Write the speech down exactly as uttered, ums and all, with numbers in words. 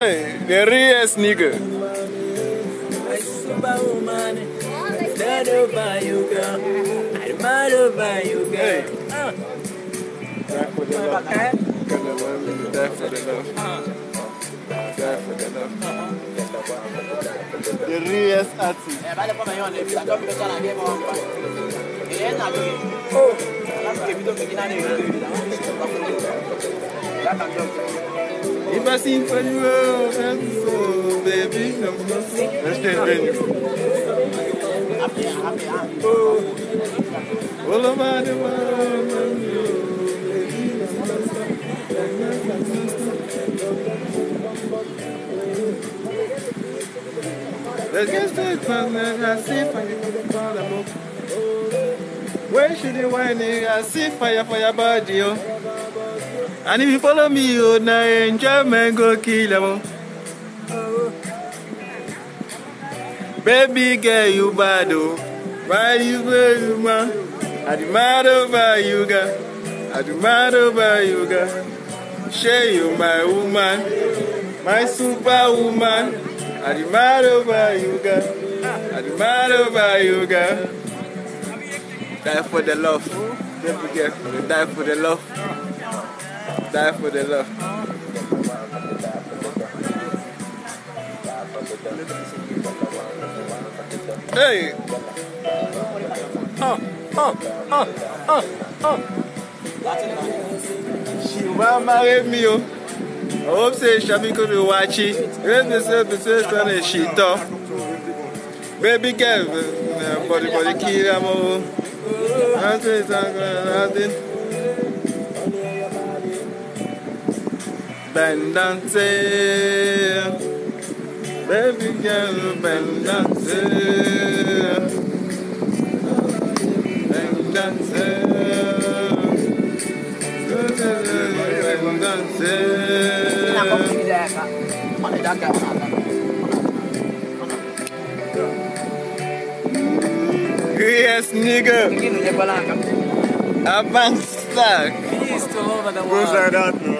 Hey, the realest nigga. My superwoman, dead over you, girl. I'm mad over you, girl. Hey. Uh. Die for the love. Eh? Die for the love. Die for the love. The realest artist. Oh. If I sing for you, oh, baby, I'm gonna sing. Let's just venue. Oh, all over the world, baby. Let's get straight from there. I see fire for the bottom. Where should you whine? I see fire for your body, oh. And if you follow me, oh, now enjoyment go kill them. Baby girl, you bad, oh. Why you go, you man? I demand over you, girl. I demand over you, girl. Share you, my woman, my superwoman. I demand over you, girl. I demand over you, girl. Die for the love. Don't forget, die for the love. Die for the love. Hey! Oh, oh, oh, oh, oh. She will marry me, oh. I hope say Shami could watch it. When they say the first one, she talk. Baby girl, body, body, kill them, oh. Nothing, nothing. Bend and say, baby girl, bend and say, bend and say, bend and say. Yes, nigga. A bank stack. Peace to all over the Goes world. like that.